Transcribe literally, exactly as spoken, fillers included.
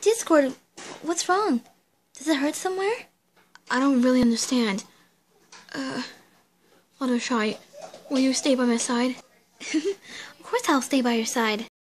Discord, what's wrong? Does it hurt somewhere? I don't really understand. Uh, Fluttershy, will you stay by my side? Of course I'll stay by your side.